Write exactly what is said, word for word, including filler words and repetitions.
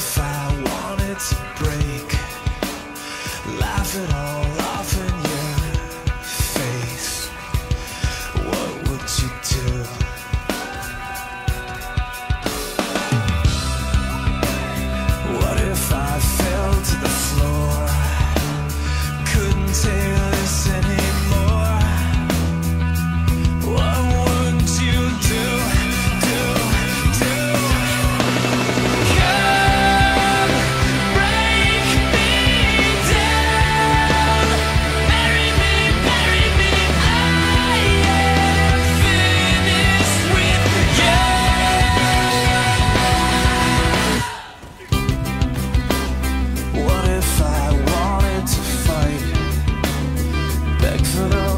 if I wanted to break, laugh it all off in your face? What would you do? What if I fell to the floor, couldn't take this anymore? What would you do, do, do? Come, break me down, bury me, bury me. I am finished with you. What if I wanted to fight, beg for the